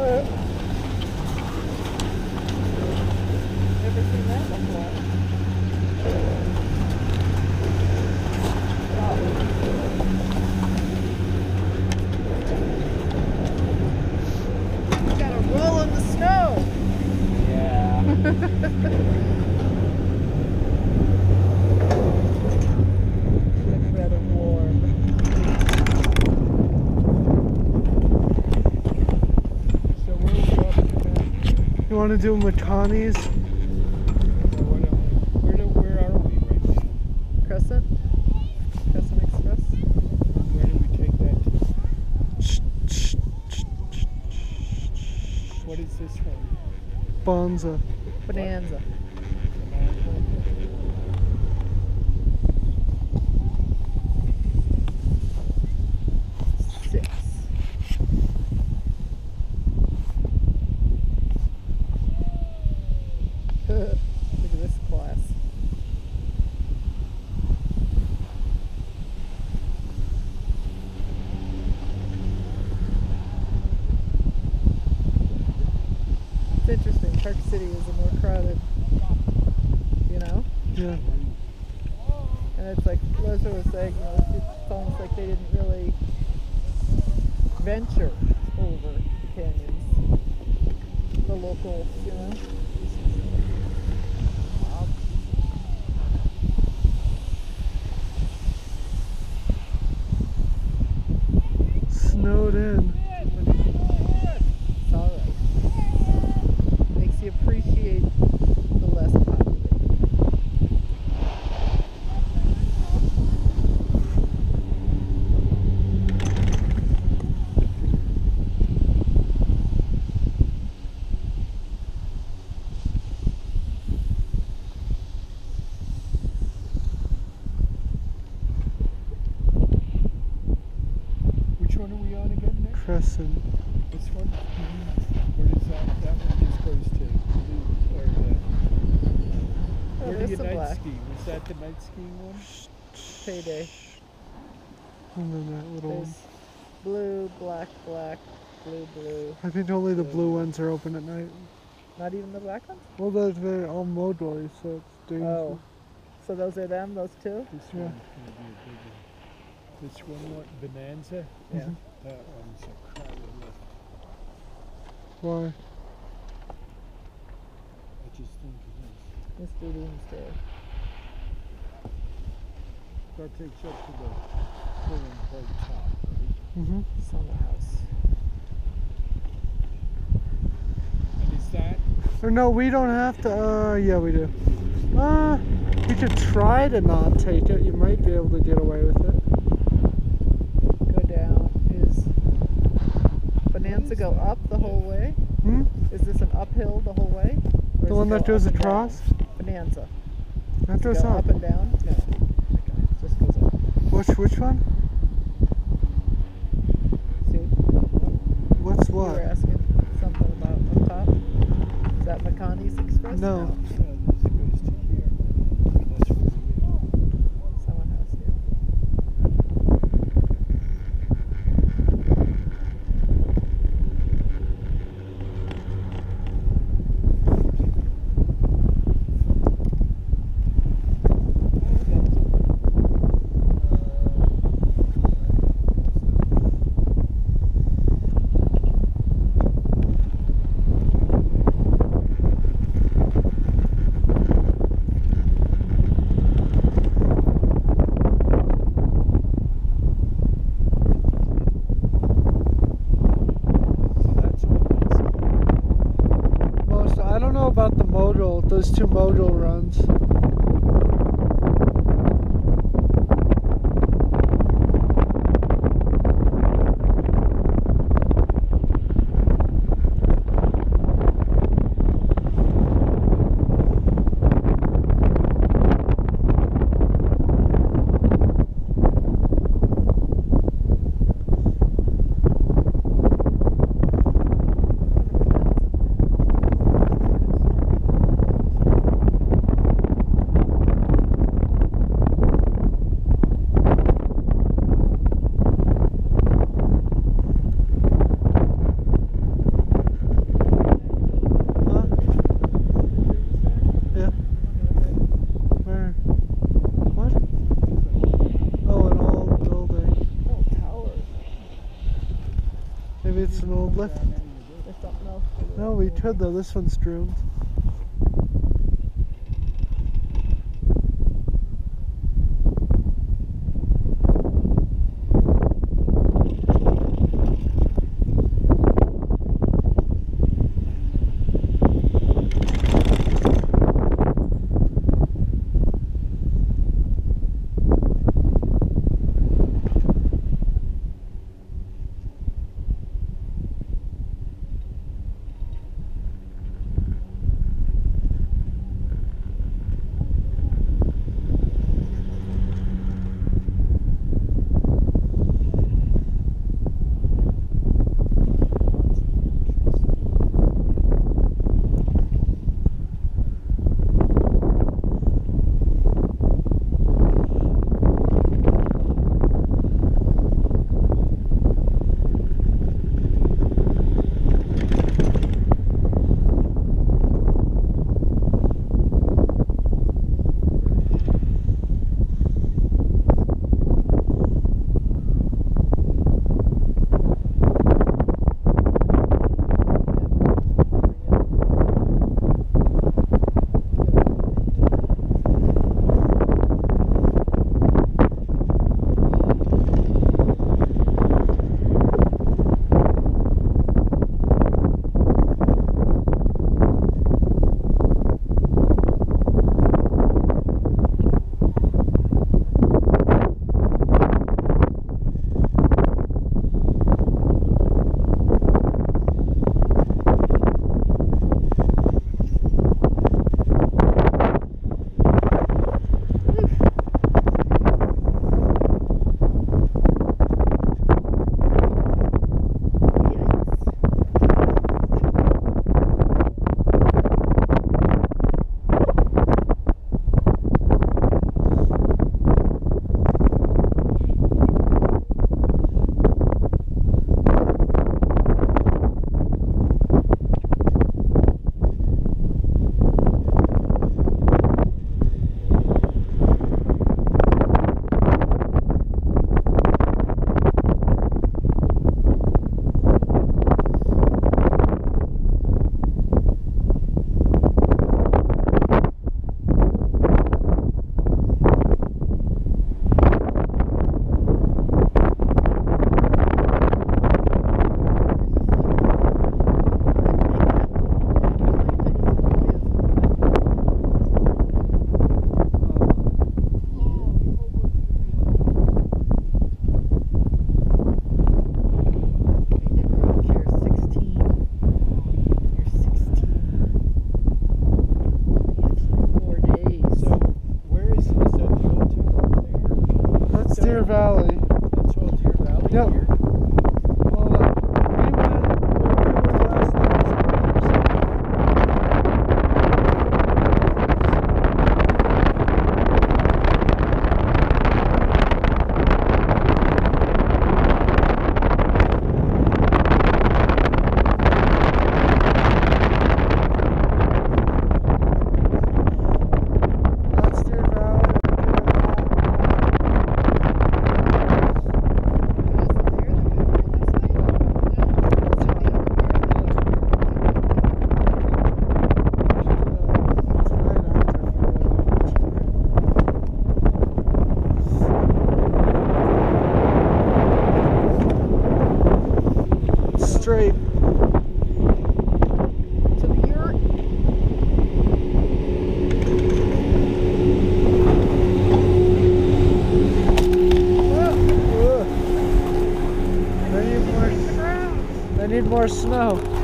Never seen that before. You gotta roll in the snow. Yeah. It's rather warm. So where are we off to now? You want to do Matani's? Where are we right now? Crecent? Crecent Express? Where do we take that to? What is this one? Bonza. Bonanza. Six. Look at this class. It's interesting. Park City is a more crowded, you know? Yeah. And it's like Leslie was saying, you know, it's almost like they didn't really venture over the canyons. The locals, you know? Snowed in. It's alright. Makes you appreciate the less populated. Which one are we on again now? Crecent. This one? Where does that one just goes to? Oh, Where do there's you some night black. ski? Was that the night skiing one? Payday. And then that little one. There's blue, black, black, blue, blue. I think only the blue ones are open at night. Not even the black ones? Well, they're all modally, so it's dangerous. Oh. So those are them, those two? This Yeah. one's going to be a big one. This one, what, Bonanza? Yeah. That one's a crowded lift. Why? I just think it is. Mr. Doomsday. That takes up to the quote unquote top, right? Mm-hmm. Summer house. And is that? Or no, we don't have to. Yeah, we do. You could try to not take it. You might be able to get away with it. Go down. Is Bonanza go up the whole way? Hmm? Is this an uphill the whole way? Or The does one it that go goes up and across? down? Bonanza. That Does goes it go up. up and down? No. Okay. Just goes up. Which one? See? What's You were what? asking something about up top. Is that McConaughey's Express? No. This goes to here. That's where we are. Summer house here. I don't know about the modal, those two modal runs. Maybe it's an old lift. There's something else. No, we could though. This one's doomed. Deer Valley. That's all Deer Valley Yep. here? Well, we went where we were last night. That's Deer Valley. Straight. To the yurt. I need more snow.